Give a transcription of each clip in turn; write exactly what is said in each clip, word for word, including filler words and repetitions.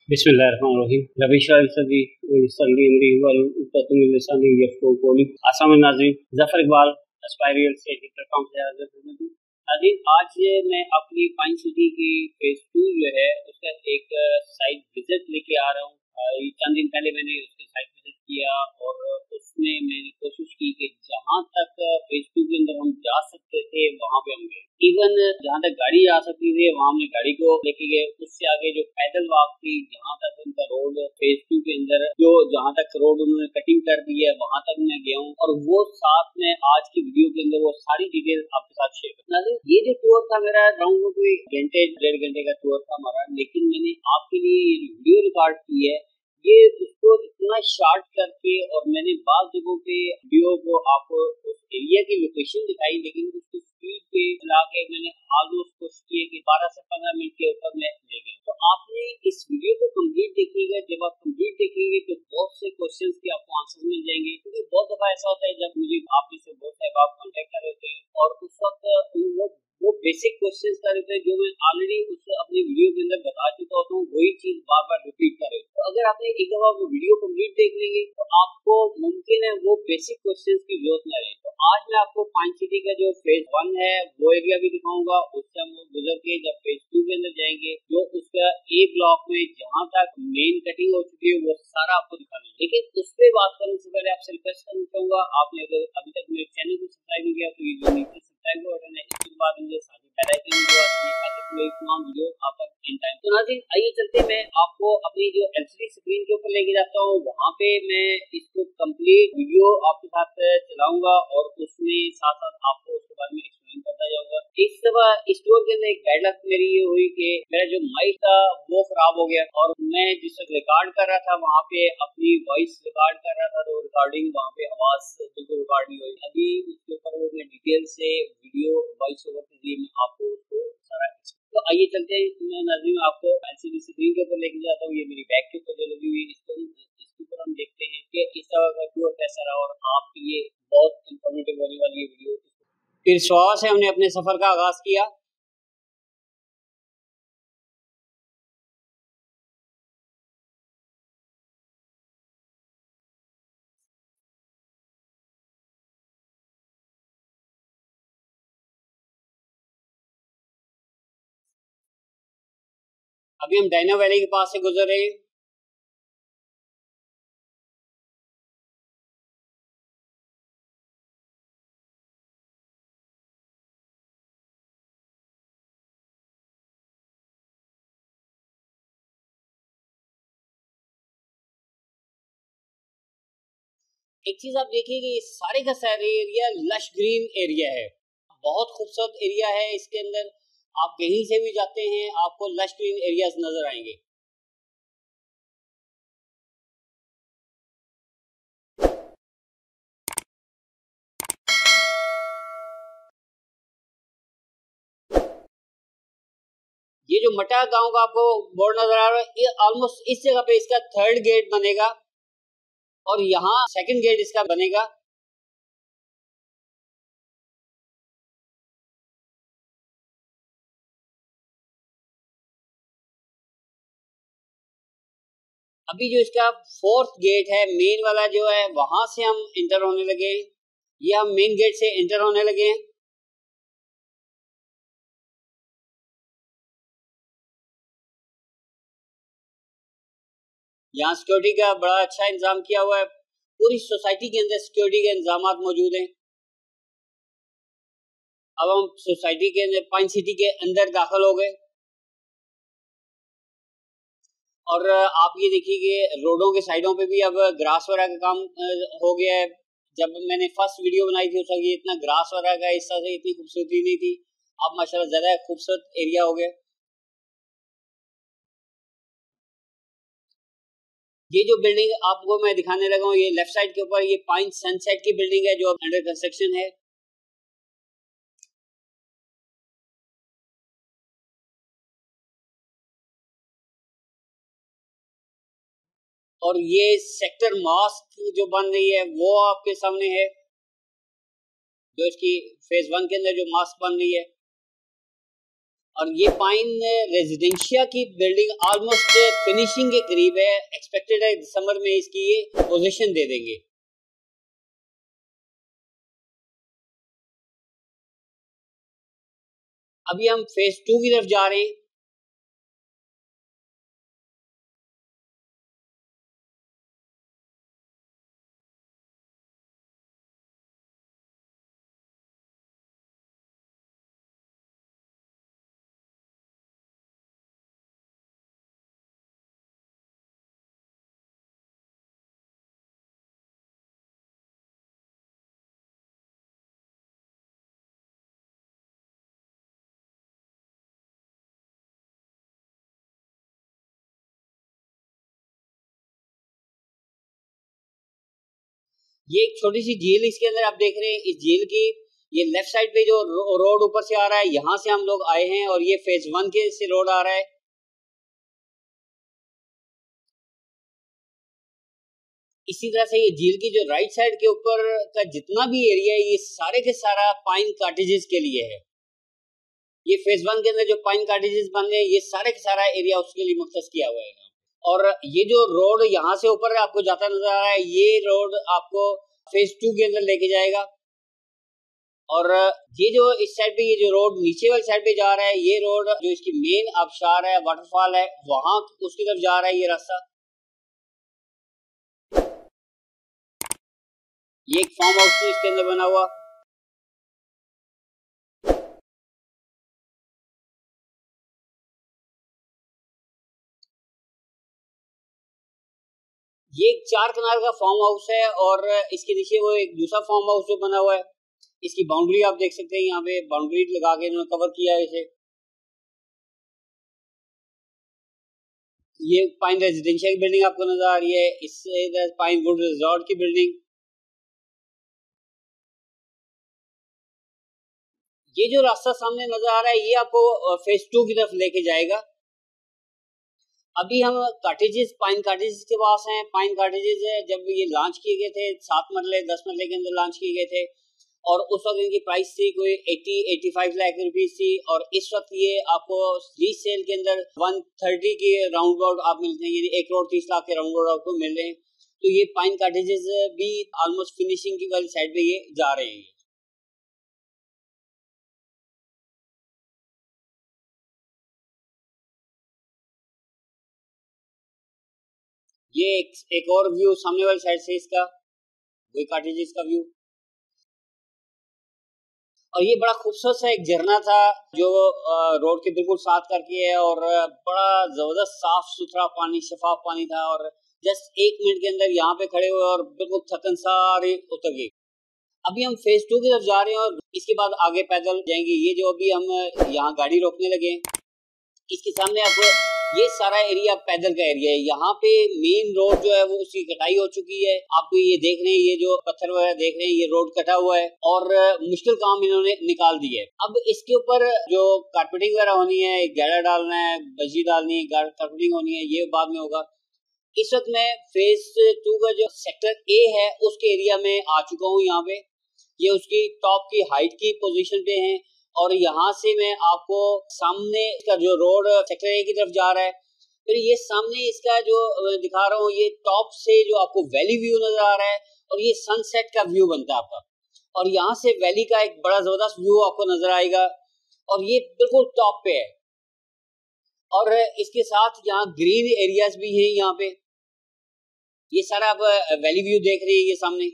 बिस्मिल्लाहिर्रहमानिर्रहीम रबी शाह सदी सल्ली अमरी वल उक़्दतम मिन लिसानी यफ़क़हू क़ौली। आसाम नाज़रीन, ज़फ़र इक़बाल एस्पायरियल से प्लेटफॉर्म से हाज़िर हूँ। नाज़रीन, आज मैं अपनी पाइन सिटी की फेज़ टू जो है उसका एक साइट विजिट लेके आ रहा हूँ। ये चंद दिन पहले मैंने उसके साइट विजिट किया और उसमें मैंने कोशिश की कि जहाँ तक फेज़ टू के अंदर हम जा सकते थे वहाँ पे हम गए। इवन जहाँ तक गाड़ी आ सकती थी वहाँ हमने गाड़ी को लेके गए। उससे आगे जो पैदल वॉक थी, जहाँ तक उनका रोड फेज टू के अंदर जो जहाँ तक रोड उन्होंने कटिंग कर दी है वहाँ तक मैं गया हूँ और वो साथ में आज की वीडियो के अंदर वो सारी डिटेल आपके साथ शेयर करना। ये जो टूर था मेरा अराउंड कोई घंटे डेढ़ घंटे का टूर था हमारा, लेकिन मैंने आपके लिए ये वीडियो रिकॉर्ड की है ये उसको इतना शार्ट करके और मैंने बाद जगहों पे वीडियो को आपको उस एरिया की लोकेशन दिखाई, लेकिन उसकी स्पीड पे चला के मैंने ऑलमोस्ट कोशिश की है कि बारह से पंद्रह मिनट के ऊपर मैं ले गया। तो आपने इस वीडियो को कंप्लीट देखिएगा। जब आप कंप्लीट देखेंगे तो बहुत से क्वेश्चंस के आपको आंसर मिल जाएंगे, क्योंकि बहुत दफा ऐसा होता है जब मुझे आप में से बहुत सारे आप कॉन्टेक्ट कर रहे थे और उस वक्त उन लोग वो बेसिक क्वेश्चंस कर रहे थे जो मैं ऑलरेडी उस अपनी वीडियो के अंदर बता चुका होता हूँ, वही चीज बार बार रिपीट कर रहे हो। तो अगर आपने एक दफा वो वीडियो कंप्लीट देख लेंगे तो आपको मुमकिन है वो बेसिक क्वेश्चंस की जरूरत न रहे। तो आज मैं आपको पाइन सिटी का जो फेज वन है वो एरिया भी दिखाऊंगा। उससे हम गुजर के जब फेज टू के अंदर जाएंगे जो उसका ए ब्लॉक में जहाँ तक मेन कटिंग हो चुकी है वो सारा आपको दिखा देंगे। लेकिन उस पर बात करने से पहले आपसे रिक्वेस्ट करना चाहूंगा, आपने अगर अभी तक मेरे चैनल को सब्सक्राइब नहीं किया तो ये जो नीचे सब्सक्राइब का बटन है इसके बाद मुझे साथ ही बेल आइकन को दबाइए ताकि मेरी तमाम वीडियो आप तक इन टाइम। तो नाज़रीन, आइए चलते हैं, मैं आपको अपनी जो एलसीडी स्क्रीन के ऊपर लेके जाता हूँ। वहाँ पे मैं इसको कंप्लीट वीडियो आपके साथ चलाऊंगा और उसमें साथ साथ आपको उसके बारे में एक्सप्लेन करता जाऊंगा। इस दफा इस टूर के अंदर एक बैड लक मेरी ये हुई कि मेरा जो माइक था वो खराब हो गया और मैं जिस वक्त रिकॉर्ड कर रहा था वहाँ पे अपनी वॉइस रिकॉर्ड कर रहा था तो रिकॉर्डिंग वहाँ पे आवाज बिल्कुल रिकॉर्ड नहीं हुई। अभी उसके ऊपर वो मैं डिटेल से वीडियो वॉइस ओवर के लिए मैं आपको उसको सारा। तो आइए चलते हैं, मैं नाज़रीन आपको एलसीडी स्क्रीन के ऊपर लेके जाता हूँ। ये मेरी बैक के ऊपर जो लगी हुई है इसको इसके ऊपर हम देखते हैं कि इस तरह का टूर कैसा रहा और आपके लिए बहुत इंफॉर्मेटिव होने वाली है वीडियो। फिर सुबह से हमने अपने सफर का आगाज किया। अभी हम डायना वैली के पास से गुजर रहे हैं। एक चीज आप देखिए कि सारे का सारे एरिया लश ग्रीन एरिया है, बहुत खूबसूरत एरिया है। इसके अंदर आप कहीं से भी जाते हैं आपको लश ग्रीन एरियाज नजर आएंगे। ये जो मटा गांव का आपको बोर्ड नजर आ रहा है, ये ऑलमोस्ट इस जगह पे इसका थर्ड गेट बनेगा और यहाँ सेकंड गेट इसका बनेगा। अभी जो इसका फोर्थ गेट है मेन वाला जो है वहां से हम इंटर होने लगे हैं। ये हम मेन गेट से इंटर होने लगे हैं। यहाँ सिक्योरिटी का बड़ा अच्छा इंतजाम किया हुआ है। पूरी सोसाइटी के अंदर सिक्योरिटी के इंतजाम मौजूद हैं। अब हम सोसाइटी के अंदर पाइन सिटी के अंदर दाखिल हो गए और आप ये देखिए कि रोडों के साइडों पे भी अब ग्रास वगैरह का काम हो गया है। जब मैंने फर्स्ट वीडियो बनाई थी उस वक्त ये इतना ग्रास वगैरह का हिस्सा से इतनी खूबसूरती नहीं थी। अब माशाल्लाह ज्यादा खूबसूरत एरिया हो गया। ये जो बिल्डिंग आपको मैं दिखाने लगा हूँ ये लेफ्ट साइड के ऊपर ये पाइन सनसेट की बिल्डिंग है जो अब अंडर कंस्ट्रक्शन है। और ये सेक्टर मॉस्क जो बन रही है वो आपके सामने है, जो इसकी फेज वन के अंदर जो मॉस्क बन रही है। और ये पाइन रेजिडेंशिया की बिल्डिंग ऑलमोस्ट फिनिशिंग के करीब है। एक्सपेक्टेड है दिसंबर में इसकी ये पोजीशन दे देंगे। अभी हम फेज टू की तरफ जा रहे हैं। ये एक छोटी सी झील इसके अंदर आप देख रहे हैं। इस झील की ये लेफ्ट साइड पे जो रो, रोड ऊपर से आ रहा है, यहां से हम लोग आए हैं और ये फेज वन के से रोड आ रहा है। इसी तरह से ये झील की जो राइट साइड के ऊपर का जितना भी एरिया है, ये सारे के सारा पाइन कॉटेजेस के लिए है। ये फेज वन के अंदर जो पाइन कॉटेजेस बन रहे हैं, ये सारे के सारा एरिया उसके लिए मुख्तस किया हुआ है। और ये जो रोड यहाँ से ऊपर आपको जाता नजर आ रहा है, ये रोड आपको फेज टू के अंदर लेके जाएगा। और ये जो इस साइड पे ये जो रोड नीचे वाली साइड पे जा रहा है, ये रोड जो इसकी मेन आबशार है, वाटरफॉल है, वहां उसकी तरफ जा रहा है ये रास्ता। ये एक फार्म हाउस इसके अंदर बना हुआ। ये एक चार कनाल का फार्म हाउस है और इसके नीचे वो एक दूसरा फार्म हाउस जो बना हुआ है। इसकी बाउंड्री आप देख सकते हैं, यहाँ पे बाउंड्री लगा के इन्होंने कवर किया है इसे। ये पाइन रेजिडेंशियल की बिल्डिंग आपको नजर आ रही है, इससे इधर पाइन वुड रिजॉर्ट की बिल्डिंग। ये जो रास्ता सामने नजर आ रहा है, ये आपको फेज टू की तरफ लेके जाएगा। अभी हम कॉटेजेस, पाइन कॉटेजेस के पास हैं। पाइन कॉटेजेस है, जब ये लॉन्च किए गए थे सात मरले दस मरले के अंदर लॉन्च किए गए थे और उस वक्त इनकी प्राइस थी कोई अस्सी पचासी लाख रुपीस थी। और इस वक्त ये आपको रीसेल के अंदर एक सौ तीस के राउंड अबाउट आप मिलते हैं, यानी एक करोड़ तीस लाख के राउंड अबाउट आपको मिल रहे हैं। तो ये पाइन कॉटेजेस भी ऑलमोस्ट फिनिशिंग की वाली साइड पे ये जा रहे हैं। ये एक, एक और व्यू सामने वाली साइड से इसका, वही कॉटेजेस का व्यू। और ये बड़ा खूबसूरत सा एक झरना था जो रोड के बिल्कुल साथ करके है और बड़ा जबरदस्त साफ सुथरा पानी, शफाफ पानी था। और जस्ट एक मिनट के अंदर यहाँ पे खड़े हुए और बिल्कुल थकन सारी उतर गई। अभी हम फेज टू की तरफ जा रहे हैं और इसके बाद आगे पैदल जाएंगे। ये जो अभी हम यहाँ गाड़ी रोकने लगे हैं, इसके सामने आपको ये सारा एरिया पैदल का एरिया है। यहाँ पे मेन रोड जो है वो उसकी कटाई हो चुकी है। आप ये देख रहे हैं, ये जो पत्थर वगैरह देख रहे हैं, ये रोड कटा हुआ है और मुश्किल काम इन्होंने निकाल दिया है। अब इसके ऊपर जो कारपेटिंग वगैरह होनी है, गैरा डालना है, बजी डालनी है, कारपेटिंग होनी है, ये बाद में होगा। इस वक्त मैं फेज टू का जो सेक्टर ए है उसके एरिया में आ चुका हूँ। यहाँ पे ये उसकी टॉप की हाइट की पोजीशन पे है और यहाँ से मैं आपको सामने इसका जो रोड सेक्टर ए की तरफ जा रहा है, फिर ये सामने इसका जो दिखा रहा हूँ, ये टॉप से जो आपको वैली व्यू नजर आ रहा है और ये सनसेट का व्यू बनता है आपका। और यहाँ से वैली का एक बड़ा जबरदस्त व्यू आपको नजर आएगा और ये बिल्कुल टॉप पे है। और इसके साथ यहाँ ग्रीन एरियाज भी हैं। यहाँ पे ये सारा आप वैली व्यू देख रहे हैं ये सामने।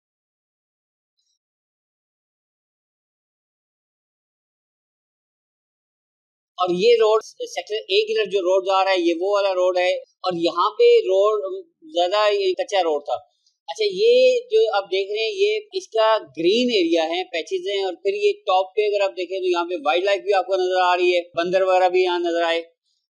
और ये रोड सेक्टर ए की तरफ जो रोड जा रहा है, ये वो वाला रोड है और यहाँ पे रोड ज्यादा कच्चा रोड था। अच्छा, ये जो आप देख रहे हैं, ये इसका ग्रीन एरिया है, पैचेज हैं। और फिर ये टॉप पे अगर आप देखें तो यहाँ पे वाइल्ड लाइफ भी आपको नजर आ रही है, बंदर वगैरह भी यहाँ नजर आए।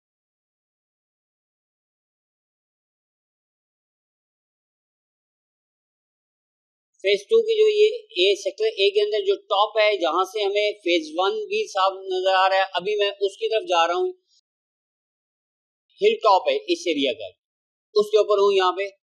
फेज टू की जो ये ए सेक्टर ए के अंदर जो टॉप है, जहां से हमें फेज वन भी साफ नजर आ रहा है, अभी मैं उसकी तरफ जा रहा हूँ। हिल टॉप है इस एरिया का, उसके ऊपर हूँ यहाँ पे।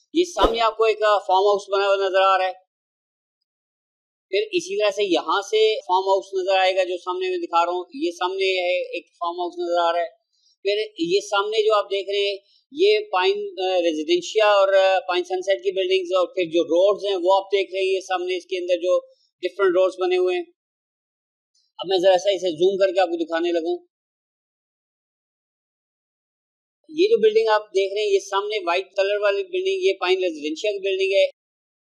ये सामने आपको एक फार्म हाउस बना हुआ नजर आ रहा है। फिर इसी तरह से यहाँ से फार्म हाउस नजर आएगा जो सामने मैं दिखा रहा हूँ, ये सामने है एक फार्म हाउस नजर आ रहा है। फिर ये सामने जो आप देख रहे हैं ये पाइन रेजिडेंशिया और पाइन सनसेट की बिल्डिंग्स, और फिर जो रोड्स हैं वो आप देख रहे हैं, ये सामने इसके अंदर जो डिफरेंट रोड्स बने हुए हैं। अब मैं जरा सा इसे जूम करके आपको दिखाने लगूं। ये जो बिल्डिंग आप देख रहे हैं ये सामने व्हाइट कलर वाली बिल्डिंग, ये पाइन रेजिडेंशिया की बिल्डिंग है।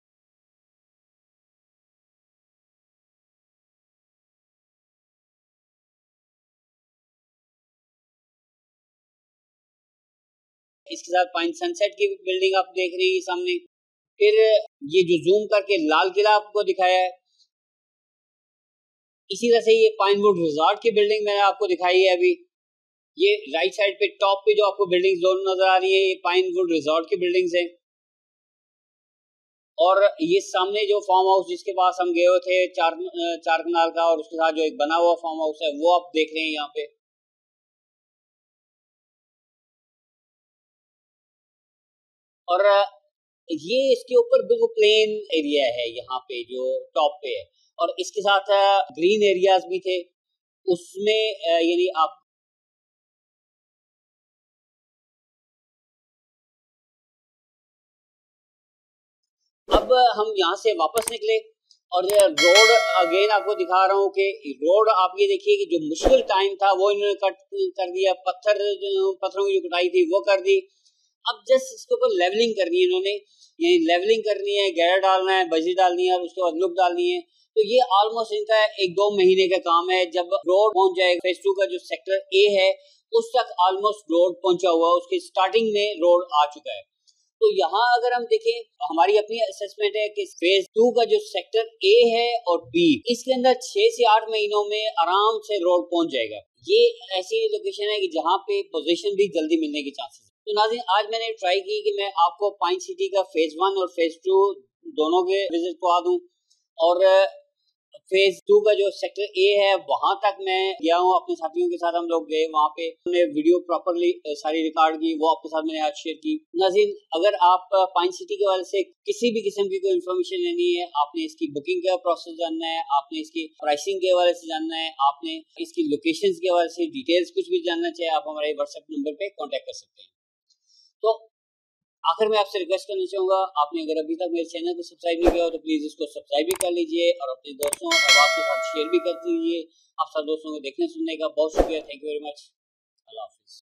इसके साथ पाइन सनसेट की बिल्डिंग आप देख रहे हैं सामने। फिर ये जो जूम करके लाल किला आपको दिखाया है, इसी तरह से ये पाइनवुड रिजॉर्ट की बिल्डिंग मैंने आपको दिखाई है अभी। ये राइट साइड पे टॉप पे जो आपको बिल्डिंग्स दोनों नजर आ रही है ये पाइनवुड रिजॉर्ट की बिल्डिंग्स हैं। और ये सामने जो फार्म हाउस जिसके पास हम गए हुए थे चार चार कनाल का, और उसके साथ जो एक बना हुआ फार्म हाउस है वो आप देख रहे हैं यहाँ पे। और ये इसके ऊपर बिल्कुल प्लेन एरिया है यहाँ पे जो टॉप पे है, और इसके साथ ग्रीन एरियाज भी थे उसमें, यानी आप अब हम यहाँ से वापस निकले और रोड अगेन आपको दिखा रहा हूँ कि रोड आप ये देखिए कि जो मुश्किल टाइम था वो इन्होंने कट कर दिया, पत्थर पत्थरों की जो कटाई थी वो कर दी। अब जस्ट इसके ऊपर लेवलिंग करनी है इन्होंने, ये लेवलिंग करनी है, गैर डालना है, बजरी डालनी है और उसके बाद लुक डालनी है। तो ये ऑलमोस्ट इनका एक दो महीने का काम है। जब रोड पहुंच जाएगा, फेज टू का जो सेक्टर ए है उस तक ऑलमोस्ट रोड पहुंचा हुआ, उसके स्टार्टिंग में रोड आ चुका है। तो यहाँ अगर हम देखें, हमारी अपनी असेसमेंट है कि फेज टू का जो सेक्टर ए है और बी, इसके अंदर छह से आठ महीनों में आराम से रोड पहुंच जाएगा। ये ऐसी लोकेशन है कि जहाँ पे पोजीशन भी जल्दी मिलने के चांसेस है। तो नाज़रीन, आज मैंने ट्राई की कि मैं आपको पाइन सिटी का फेज वन और फेज टू दोनों के विजिट करवा दूं, और फेज टू का जो सेक्टर ए है वहां तक मैं गया हूँ, अपने साथियों के साथ हम लोग गए, वहां पे हमने वीडियो प्रॉपरली सारी रिकॉर्ड की, वो आपके साथ मैंने आज शेयर की। नाज़रीन, अगर आप पाइन सिटी के वाले से किसी भी किस्म की कोई इन्फॉर्मेशन लेनी है, आपने इसकी बुकिंग का प्रोसेस जानना है, आपने इसकी प्राइसिंग के हवाले से जानना है, आपने इसकी लोकेशन के हवाले से डिटेल्स कुछ भी जानना चाहिए, आप हमारे व्हाट्सएप नंबर पे कॉन्टेक्ट कर सकते हैं। तो आखिर में आपसे रिक्वेस्ट करना चाहूँगा, आपने अगर अभी तक मेरे चैनल को सब्सक्राइब नहीं किया हो तो प्लीज़ इसको सब्सक्राइब भी कर लीजिए और अपने दोस्तों और आपके साथ शेयर भी कर दीजिए। आप सब दोस्तों को देखने सुनने का बहुत शुक्रिया। Thank you very much. अल्लाह हाफिज़।